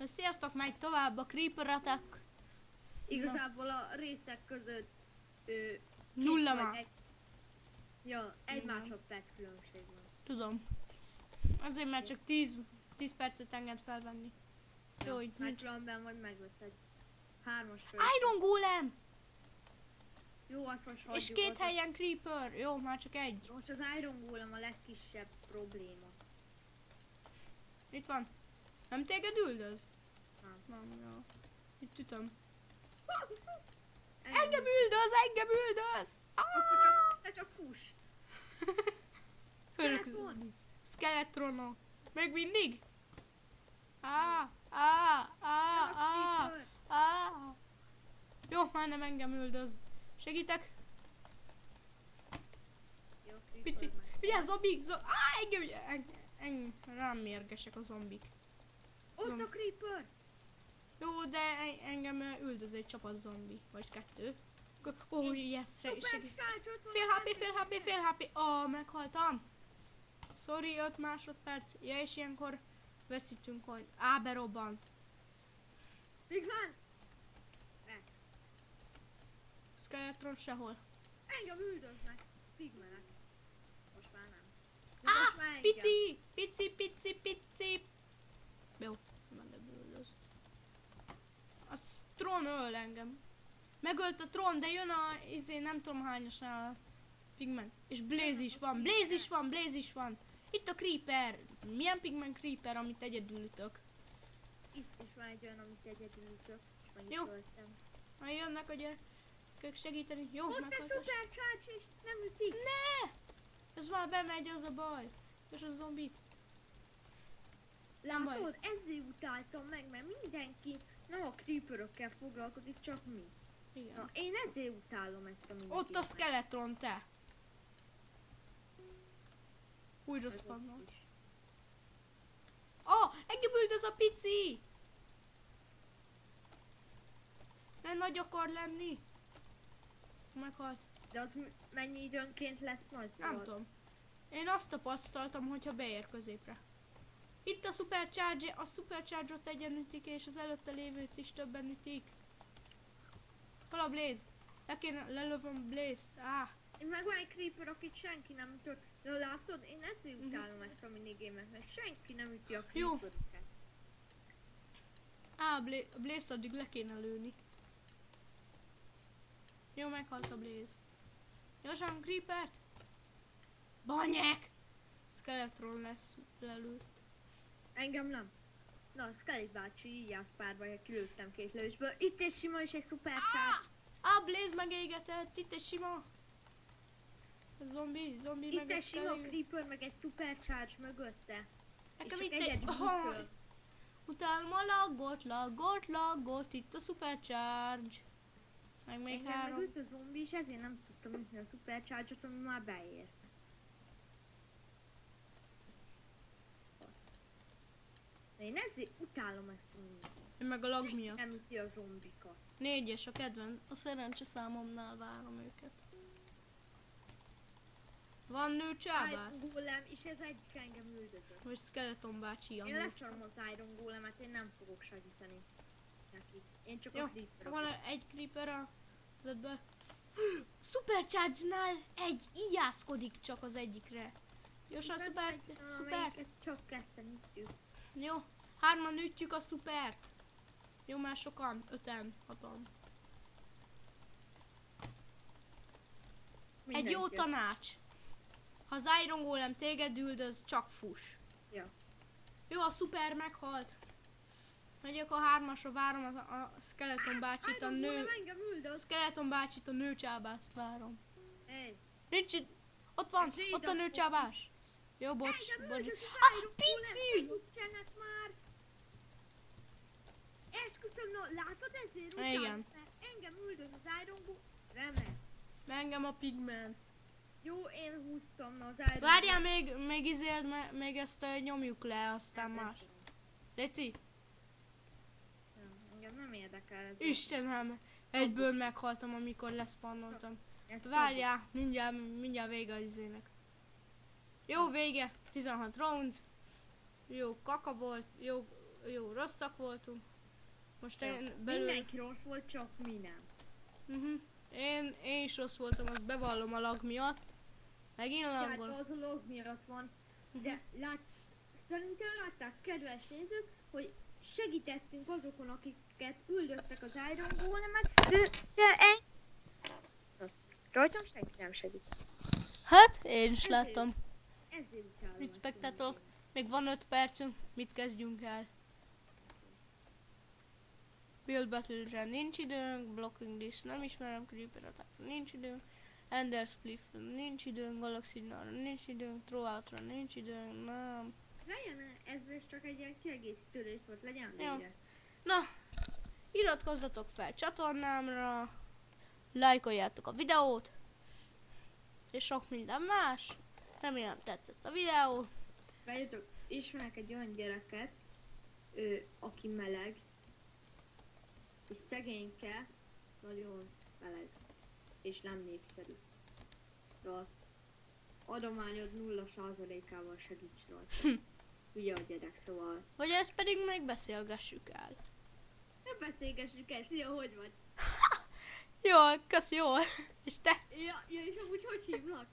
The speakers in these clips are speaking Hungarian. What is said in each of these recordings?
Sziasztok, megy tovább a Creeper Attack. Igazából a részek között Nulla már. egy másodperc különbség van. Tudom. Azért mert csak 10 percet enged felvenni. Jó, hogy Mert nincs. különben vagy megvesz egy 3-as föl. Iron Golem! Jó, azt most És hagyjuk, 2 az- helyen Creeper. Jó, már csak egy. Most az Iron Golem a legkisebb probléma. Itt van. Nem téged üldöz? Nem. Nem, jó. Itt ütöm. Engem Engem üldöz! te csak fuss! Örök. Skeletron! Skeletronok. Még mindig? Creeper! Jó, már nem engem üldöz. Segítek? Jó, Creeper Pici. meg. Vigyázz, zombik! Engem rám mérgesek a zombik. Ott a Zomb- Creeper! Jó, de engem üldöz egy csapat zombi. Vagy 2. Ó, yes, segít. Fél HP. Meghaltam. Sorry, 5 másodperc. Ja, és ilyenkor veszítünk, hogy berobbant. Pigman! Skeletron sehol. Engem üldöznek! Pigmenek. Most már nem. De most már engem. Pici. Jó, nem üldöz. A Tron öl engem. Megölt a Tron, de jön a nem tudom hányasnál a Pigman. És Blaze is van. Itt a Creeper. Milyen Pigman Creeper, amit egyedül ütök? Itt is van egy olyan, amit egyedül ütök. És meg Jó. itt öltem. Majd jönnek a gyerekek segíteni. Jó, Ott egy meghaltas. Super Charge is nem ütik. Ne! Ez már bemegy, az a baj. És a zombit. Nem baj. Látod, ezért utáltam meg, mert mindenki nem a creeperökkel foglalkozik, csak mi. Igen. Na, én ezért utálom ezt a minigémet. Ott a Skeletron, te. Újra Ez ott spawnolt. is. Engem üldöz a pici! Nem nagy akar lenni. Meghalt. De az mennyi időnként lesz nagy? Nem tudod? tudom. Én azt tapasztaltam, hogyha beér középre. Itt a Supercharge-ot egyenütik, és az előtte lévőt is többen ütik. Hol a Blaze? Lelövöm Blaze-t. Én meg van egy creeper, akit senki nem ütött. De látod, én ezért utálom ezt a minigémet, mert senki nem üti a Jó. creeperöket. A Blaze-t addig le kéne lőni. Jó, meghalt a Blaze. Gyorsan, Creepert! Banyek! Skeletron lesz lelőtt. Engem nem. Na, Skelly bácsi, így állt párba, hogy kilőttem 2 lövésből. Itt egy sima és egy Super Charge. Blaze megégetett, itt egy sima. A zombi Itt meg a egy sima Skelly. creeper, meg egy Super Charge mögötte. Nekem És itt csak egy... egyedül ütöl. Utálom a laggot, itt a Supercharge. Meg még Engem 3. megült a zombi, és ezért nem tudtam ütni a Super Charge-ot, ami már beért. De én ezért utálom ezt a mindent. Én meg a lag miatt. Nem üti a zombikat. 4-es a kedvenc, a szerencse számomnál várom őket. Van nő csábász? Iron Golem, és ez egyik engem üldözött. Vagy Skeleton bácsi a Én nő lecsarom az Iron Golemet, én nem fogok segíteni neki. Én csak Jó, a creeper. van egy creeper az ötből. Supercharge-nál egy ijászkodik csak az egyikre. Gyorsan, szuper. Csak ketten ütjük. Jó, 3-an ütjük a szupert. Jó, már sokan, 5-en, 6-an. Egy jó tanács. Ha az Iron Golem téged üldöz, csak fuss. Ja. Jó, a szuper meghalt. Megyek a 3-asra, várom a Skeleton bácsit, a Iron nő... Golem engem üldöz. Skeleton bácsit, a nőcsábászt várom. Hey. Nincs itt. Ott van, Ez ott a nőcsábás. Jó, bocs, Engem bocs. üldöz az Iron Pici! Golem, segítsenek már! Esküszöm, no, látod ezért utálom? Igen. Mert engem üldöz az Iron Golem. Remek. Engem a Pigman. Jó, én húztam na, az Iron Várjál, még izéld, még ezt nyomjuk le, aztán Golem. más. Léci? Nem, engem nem érdekel ez. Istenem, egyből meghaltam, amikor leszpannoltam. Ez Várjál, mindjárt vége az izének. Jó, vége. 16 rounds. Jó, kaka volt. Jó, jó, rosszak voltunk. Most én belül... Mindenki rossz volt, csak mi nem. Én is rossz voltam, azt bevallom a lag miatt. Megint a Tehát lagból. az a log miatt van. De szerintem látták, kedves nézők, hogy segítettünk azokon, akiket üldöztek az Iron Golemek, de rajtam senki nem segít. Hát, én is láttam. Ezért utálom. Mit spektátorok? Még van 5 percünk, mit kezdjünk el? Build Battle-re nincs időnk, Blocking This nem ismerem, Creeper Attack-ra nincs időnk, Ender Spliff-ra nincs időnk, Galaxy Gnarra nincs időnk, Throwout-ra nincs időnk, nem. Legyen ez csak egy ilyen kiegészítő rész volt, legyen Jó. végre. Na, iratkozzatok fel csatornámra, lájkoljátok a videót, és sok minden más. Remélem tetszett a videó. Várjatok, ismerek egy olyan gyereket, aki meleg, és szegényke, nagyon meleg, és nem népszerű. De az adományod 0%-ával segíts rajta. Ugye a gyerek, szóval. Vagy ezt pedig megbeszélgessük el. Nem beszélgessük el, szia, hogy vagy? Jól, kösz, jól. És te? Ja, és amúgy hogy hívlak?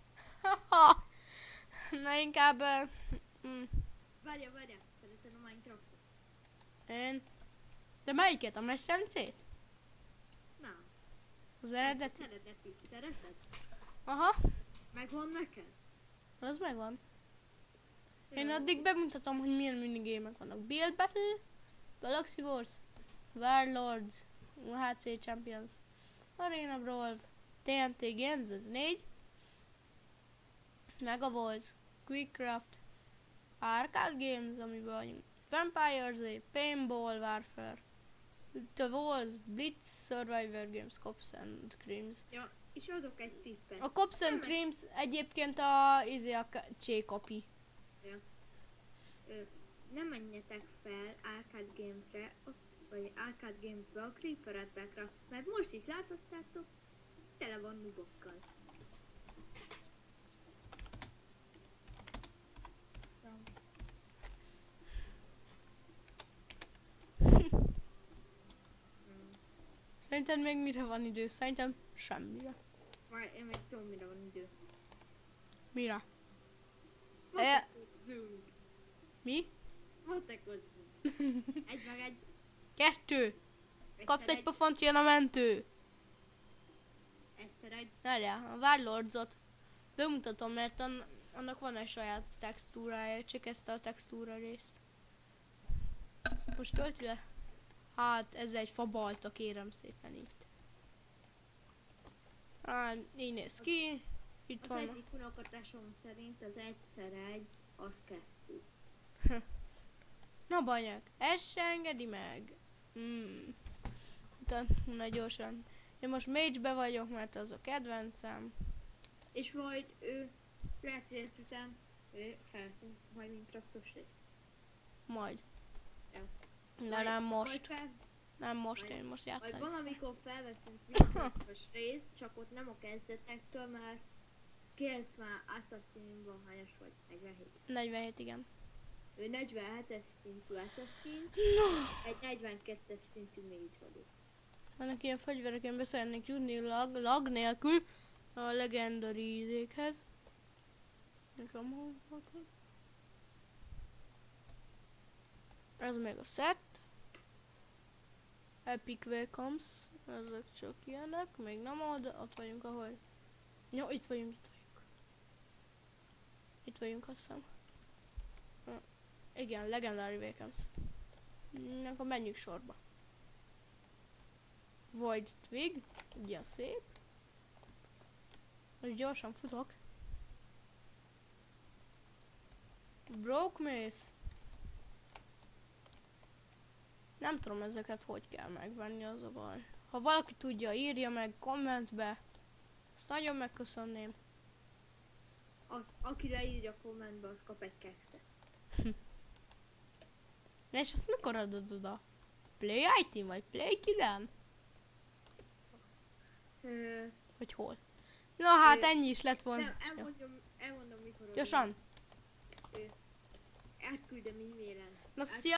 Na inkább... Várja, szeretem a Minecraftot. Én... De melyiket? A Mesterencét? Nem. Az eredeti? Eredeti. Szereted? Aha, Megvan neked? az megvan. Én Jó. addig bemutatom, hogy milyen minigémek vannak. Build Battle, Galaxy Wars, Warlords, UHC Champions, Arena Brawl, TNT Games, ez 4, Mega Wars, Quickcraft, Arcade Games, amiben vagyunk, Vampires, Paintball Warfare, The Wars, Blitz, Survivor Games, Cops and Creams. Ja, és adok egy tippet. A Cops and Creams egyébként a C-copy. Nem menjetek fel Arcade Games-re, vagy Arcade Games-be a Creeper Attack-ra, mert most is láthatjátok, tele van nubokkal. Szerinted még mire van idő? Szerintem semmire. Majd én még tudom, mire van idő. Mire? Matekozzunk! Mi? Matekozzunk! Egy meg egy. 2. Kapsz Egyszer egy pofont, jön a mentő. Egyszer egy. Várjál, a Warlordsot bemutatom, mert annak van egy saját textúrája, csak ezt a textúra részt. Most tölti le? Hát, ez egy fabalta, kérem szépen itt. Hát, így néz ki. Itt Az van. egyik unokatársom szerint az egyszer egy, az 2. Na banyag, ez se engedi meg. Na gyorsan. Én most Mage-be vagyok, mert az a kedvencem. És majd lehet, hogy ezt után felszint majd Minecraftos rész. Majd. Ja. De nem most. Majd Nem most, én most majd játszani. valamikor felveszünk Minecraftos részt, csak ott nem a kezdetektől, mert kérsz már Assassinban hányas vagy? 47. 47, igen. Ő 47-es szintű Assassin, egy 42-es szintű Mage vagyok. Vannak ilyen fegyverek, én be szeretnék jutni lag nélkül a legendary izékhez. Nem tudom, hol volt ez. Ez még a set. Epic Welcomes. Ezek csak ilyenek. Még nem ott vagyunk, ahol... Jó, itt vagyunk. Itt vagyunk, azt hiszem. Igen, Legendary Welcomes. Akkor menjünk sorba. Void Twig, ugye szép. Most gyorsan futok. Broke Mace. Nem tudom ezeket hogy kell megvenni, az a baj. Ha valaki tudja, írja meg kommentbe. Azt nagyon megköszönném. Akire írja kommentbe, az kap egy kekszet. És azt mikor adod oda? Play item vagy Play killem? Vagy hol? Na hát ennyi is lett volna. Nem, elmondom mikor. Gyorsan. Átküldöm e-mailen. Na szia!